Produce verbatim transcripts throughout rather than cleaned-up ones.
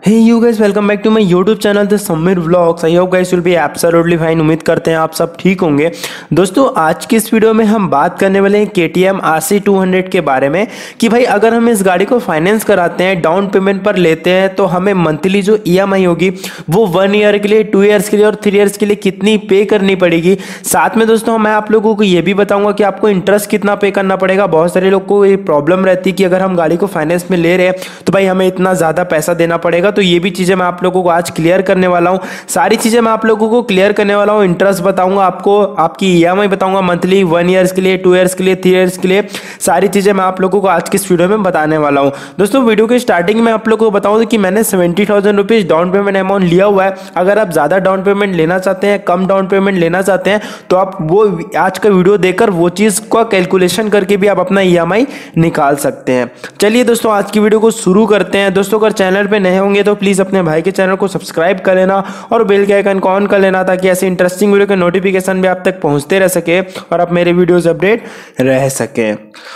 Hey you guys, welcome back to my YouTube channel The Sameer Vlogs। I hope guys will be absolutely fine। उम्मीद करते हैं आप सब ठीक होंगे। दोस्तों आज की इस वीडियो में हम बात करने वाले हैं K T M R C two hundred के बारे में कि भाई अगर हम इस गाड़ी को फाइनेंस कराते हैं, डाउन पेमेंट पर लेते हैं, तो हमें मंथली जो ई एम आई होगी वो वन ईयर के लिए, टू ईयर्स के लिए और थ्री ईयर्स के लिए कितनी पे करनी पड़ेगी। साथ में दोस्तों मैं आप लोगों को ये भी बताऊंगा कि आपको इंटरेस्ट कितना पे करना पड़ेगा। बहुत सारे लोग को ये प्रॉब्लम रहती है कि अगर हम गाड़ी को फाइनेंस में ले रहे हैं तो भाई हमें इतना ज़्यादा पैसा देना पड़ेगा। तो ये भी चीज़ें मैं आप लोगों को आज क्लियर करने वाला हूं। सारी चीज़ें मैं आप लोगों को क्लियर करने वाला हूं। इंटरेस्ट बताऊंगा आपको, आपकी ई एम आई बताऊंगा मंथली, वन ईयर्स के लिए, टू ईयर्स के लिए, थ्री ईयर्स के लिए। सारी चीज़ें मैं आप लोगों को आज की इस वीडियो में बताने वाला हूं। दोस्तों वीडियो के स्टार्टिंग में आप लोगों को बताऊँ कि मैंने seventy thousand rupees down payment amount लिया हुआ है। अगर आप ज़्यादा डाउन पेमेंट लेना चाहते हैं, कम डाउन पेमेंट लेना चाहते हैं, तो आप वो आज का वीडियो देखकर वो चीज़ का कैलकुलेशन करके भी आप अपना ई एम आई निकाल सकते हैं। चलिए दोस्तों आज की वीडियो को शुरू करते हैं। दोस्तों अगर चैनल पे नए होंगे तो प्लीज़ अपने भाई के चैनल को सब्सक्राइब कर लेना और बेल के आइकन को ऑन कर लेना ताकि ऐसे इंटरेस्टिंग वीडियो के नोटिफिकेशन भी आप तक पहुंचते रह सके और आप मेरे वीडियोस अपडेट रह सके।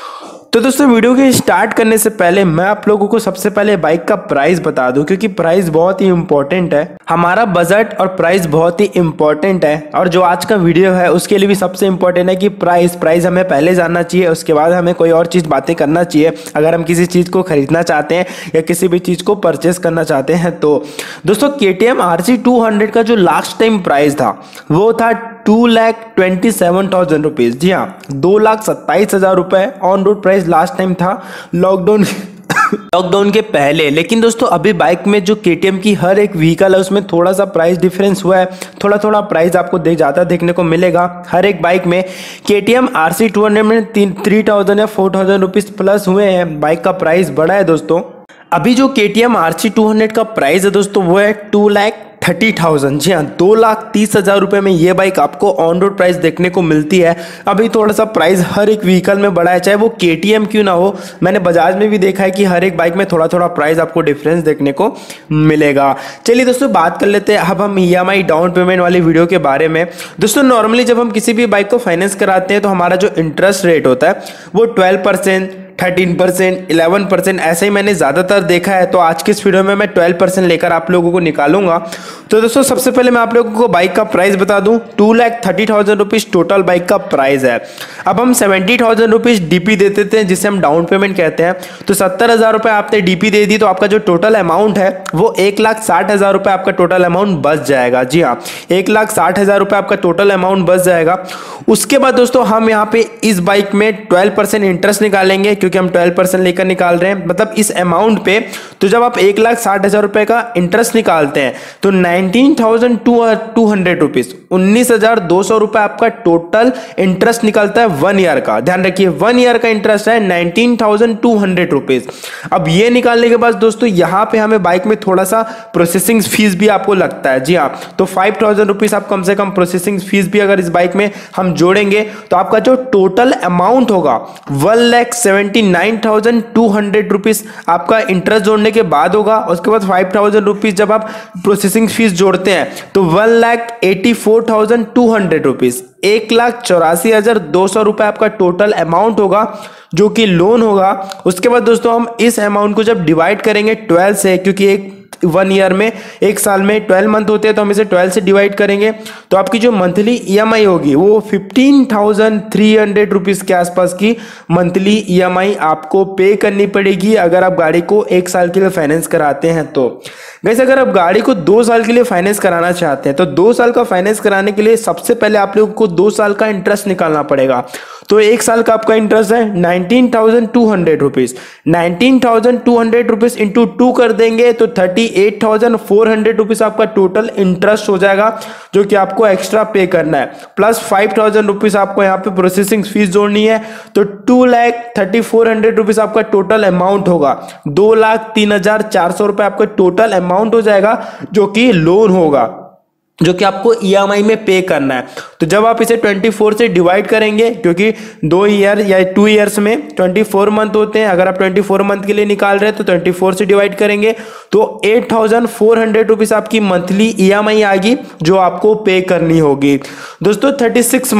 तो दोस्तों वीडियो के स्टार्ट करने से पहले मैं आप लोगों को सबसे पहले बाइक का प्राइस बता दूं, क्योंकि प्राइस बहुत ही इंपॉर्टेंट है। हमारा बजट और प्राइस बहुत ही इंपॉर्टेंट है, और जो आज का वीडियो है उसके लिए भी सबसे इंपॉर्टेंट है कि प्राइस प्राइस हमें पहले जानना चाहिए, उसके बाद हमें कोई और चीज़ बातें करना चाहिए अगर हम किसी चीज़ को खरीदना चाहते हैं या किसी भी चीज़ को परचेस करना चाहते हैं। तो दोस्तों K T M R C two hundred का जो लास्ट टाइम प्राइस था वो था two lakh twenty seven thousand rupees. जी हाँ, दो लाख सत्ताईस हज़ार रुपये on road price last time था लॉकडाउन लॉकडाउन के पहले। लेकिन दोस्तों अभी बाइक में जो के टी एम की हर एक व्हीकल है उसमें थोड़ा सा प्राइस डिफरेंस हुआ है, थोड़ा थोड़ा प्राइस आपको दे ज़्यादा देखने को मिलेगा हर एक बाइक में। K T M R C two hundred में तीन थ्री थाउजेंड या फोर थाउजेंड रुपीज़ प्लस हुए हैं, बाइक का प्राइस बढ़ा है दोस्तों। अभी जो K T M R C two hundred का प्राइस है दोस्तों वो है टू लैख थर्टी थाउजेंड। जी हाँ, दो लाख तीस हजार रुपये में ये बाइक आपको ऑन रोड प्राइस देखने को मिलती है। अभी थोड़ा सा प्राइस हर एक व्हीकल में बढ़ा है, चाहे वो के टी एम क्यों ना हो। मैंने बजाज में भी देखा है कि हर एक बाइक में थोड़ा थोड़ा प्राइस आपको डिफरेंस देखने को मिलेगा। चलिए दोस्तों बात कर लेते हैं अब हम E M I down payment वाली वीडियो के बारे में। दोस्तों नॉर्मली जब हम किसी भी बाइक को फाइनेंस कराते हैं तो हमारा जो इंटरेस्ट रेट होता है वो twelve percent thirteen percent eleven percent ऐसे ही मैंने ज़्यादातर देखा है। तो आज की इस वीडियो में मैं ट्वेल्व परसेंट लेकर आप लोगों को निकालूंगा। तो दोस्तों सबसे पहले मैं आप लोगों को बाइक का प्राइस बता दूं, two lakh thirty thousand rupees total bike का प्राइस है। अब हम seventy thousand rupees D P दे देते हैं जिसे हम डाउन पेमेंट कहते हैं। तो सत्तर हज़ार रुपये आपने डी पी दे दी तो आपका जो टोटल अमाउंट है वो एक लाख साठ हज़ार रुपये आपका टोटल अमाउंट बच जाएगा। जी हाँ, एक लाख साठ हज़ार रुपये आपका टोटल अमाउंट बच जाएगा। उसके बाद दोस्तों हम यहाँ पे इस बाइक में ट्वेल्व परसेंट इंटरेस्ट निकालेंगे, क्योंकि हम ट्वेल्व परसेंट लेकर निकाल रहे हैं मतलब इस अमाउंट पे। तो जब आप एक लाख साठ हजार रुपए का इंटरेस्ट निकालते हैं तो nineteen thousand two hundred rupees उन्नीस हजार दो सौ रुपए आपका टोटल इंटरेस्ट निकलता है वन ईयर का। ध्यान रखिए वन ईयर का इंटरेस्ट है nineteen thousand two hundred rupees. अब ये निकालने के बाद दोस्तों यहाँ पे हमें बाइक में थोड़ा सा प्रोसेसिंग फीस भी आपको लगता है। जी हाँ, तो फाइव थाउजेंड रुपीज आप कम से कम प्रोसेसिंग फीस भी अगर इस बाइक में हम जोड़ेंगे तो आपका जो टोटल अमाउंट होगा one lakh seventy nine thousand two hundred rupees आपका इंटरेस्ट जोड़ने के बाद होगा। उसके बाद फाइव थाउजेंड रुपीज जब आप प्रोसेसिंग फीस जोड़ते हैं तो one lakh eighty four thousand two hundred rupees, एक लाख चौरासी हजार दो सौ रुपए आपका टोटल अमाउंट होगा जो कि लोन होगा। उसके बाद दोस्तों हम इस अमाउंट को जब डिवाइड करेंगे ट्वेल्व से, क्योंकि एक वन ईयर में, एक साल में ट्वेल्व मंथ होते हैं, तो हम इसे ट्वेल्व से डिवाइड करेंगे तो आपकी जो मंथली ई एम आई होगी वो fifteen thousand three hundred rupees के आसपास की मंथली ई एम आई आपको पे करनी पड़ेगी अगर आप गाड़ी को एक साल के लिए फाइनेंस कराते हैं। तो वैसे अगर आप गाड़ी को दो साल के लिए फाइनेंस कराना चाहते हैं तो दो साल का फाइनेंस कराने के लिए सबसे पहले आप लोगों को दो साल का इंटरेस्ट निकालना पड़ेगा। तो एक साल का आपका इंटरेस्ट है nineteen thousand two hundred rupees, nineteen thousand two hundred rupees into two कर देंगे तो thirty eight thousand four hundred rupees आपका टोटल इंटरेस्ट हो जाएगा जो कि आपको एक्स्ट्रा पे करना है। प्लस फाइव थाउजेंड रुपीज़ आपको यहाँ पे प्रोसेसिंग फीस जोड़नी है, तो two lakh thirty four hundred rupees आपका टोटल अमाउंट होगा। दो लाख तीन हजार चार सौ रुपये आपका टोटल अमाउंट हो जाएगा जो कि लोन होगा, जो कि आपको ई एम आई में पे करना है। तो जब आप इसे चौबीस से डिवाइड करेंगे, क्योंकि दो ईयर या टू ईयर्स में चौबीस मंथ होते हैं, अगर आप चौबीस मंथ के लिए निकाल रहे हैं तो चौबीस से डिवाइड करेंगे तो eight thousand four hundred rupees आपकी मंथली ई एम आई आएगी जो आपको पे करनी होगी। दोस्तों थर्टी सिक्स मंथ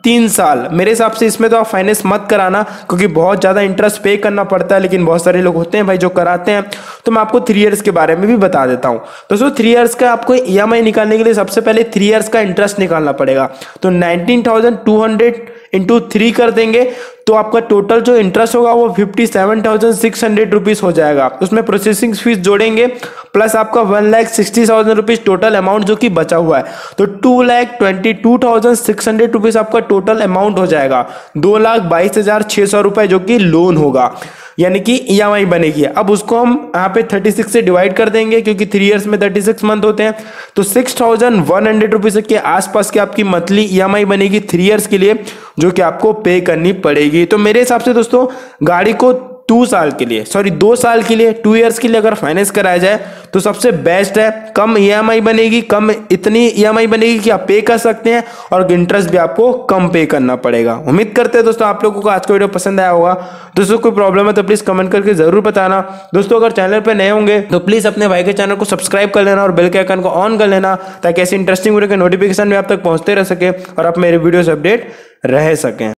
तीन साल। मेरे हिसाब से इसमें तो आप फाइनेंस मत कराना, क्योंकि बहुत ज़्यादा इंटरेस्ट पे करना पड़ता है, लेकिन बहुत सारे लोग होते हैं भाई जो कराते हैं। तो मैं आपको थ्री इयर्स के बारे में भी बता देता हूँ। दोस्तों थ्री इयर्स का आपको ई एम आई निकालने के लिए सबसे पहले थ्री इयर्स का इंटरेस्ट निकालना पड़ेगा। तो nineteen thousand two hundred into three कर देंगे तो आपका टोटल जो इंटरेस्ट होगा वो fifty seven thousand six hundred rupees हो जाएगा। उसमें प्रोसेसिंग फीस जोड़ेंगे प्लस आपका one lakh sixty thousand rupees total amount जो कि बचा हुआ है। तो two lakh twenty two thousand six hundred rupees आपका टोटल अमाउंट हो जाएगा। दो लाख बाईस हजार छह सौ रुपए जो कि लोन होगा, यानी कि ई एम आई बनेगी। अब उसको हम यहाँ पे थर्टी सिक्स से डिवाइड कर देंगे, क्योंकि थ्री इयर्स में थर्टी सिक्स मंथ होते हैं। तो six thousand one hundred rupees के आसपास की आपकी मंथली ई एम आई बनेगी थ्री इयर्स के लिए, जो कि आपको पे करनी पड़ेगी। तो मेरे हिसाब से दोस्तों गाड़ी को टू साल के लिए सॉरी दो साल के लिए टू इयर्स के लिए अगर फाइनेंस कराया जाए तो सबसे बेस्ट है। कम ई एम आई बनेगी, कम इतनी ई एम आई बनेगी कि आप पे कर सकते हैं, और इंटरेस्ट भी आपको कम पे करना पड़ेगा। उम्मीद करते हैं दोस्तों आप लोगों को आज का वीडियो पसंद आया होगा। दोस्तों कोई प्रॉब्लम है तो प्लीज कमेंट करके जरूर बताना। दोस्तों अगर चैनल पर नए होंगे तो प्लीज अपने भाई के चैनल को सब्सक्राइब कर लेना और बेल के आइकन को ऑन कर लेना, ताकि ऐसी इंटरेस्टिंग वीडियो के नोटिफिकेशन भी आप तक पहुंचते रह सके और आप मेरे वीडियो से अपडेट रह सकें।